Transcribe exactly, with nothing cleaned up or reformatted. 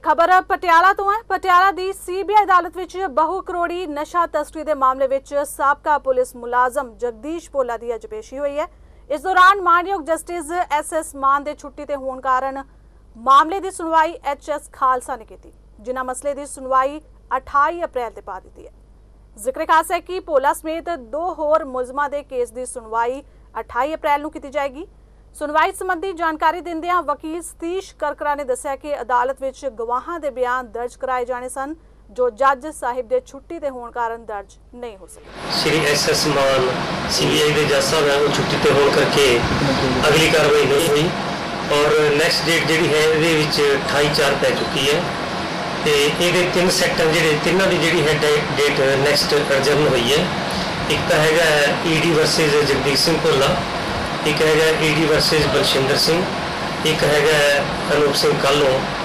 खबर पटियाला तो है। पटियाला दी सीबीआई अदालत विच बहु करोड़ी नशा तस्करी के मामले विच साबका पुलिस मुलाजम जगदीश भोला की अज पेशी हुई है। इस दौरान मानयोग जस्टिस एस एस मान के छुट्टी ते होने कारण मामले की सुनवाई एच एस खालसा ने की, जिन्हां मसले की सुनवाई अठाई अप्रैल से पा दी है। जिक्र खास है कि भोला समेत दो होर मुलजमां दे केस की सुनवाई अठाई अप्रैल को की जाएगी। सुनवाई संबंधी जानकारी दिंदियां वकील सतीश करकरा ने दस्सिया कि अदालत विच गवाहां दे बयान दर्ज कराए जाने सन, जो जज साहिब दे छुट्टी दे होने कारण दर्ज नहीं हो सके। Shri S S Mann CBI के जज साहब हैं, वो छुट्टी ते होने करके अगली कार्रवाई नहीं हुई और नैक्सट डेट जी है ये अठाई चार पै चुकी है। तो ये तीन सैक्टर जो तिना की जी है डेट नैक्सट अर्जन हुई है। एक तो है E D versus Jagdish Singh Bhola, एक है E D versus Balshinder Singh, एक है अनूप सिंह कालों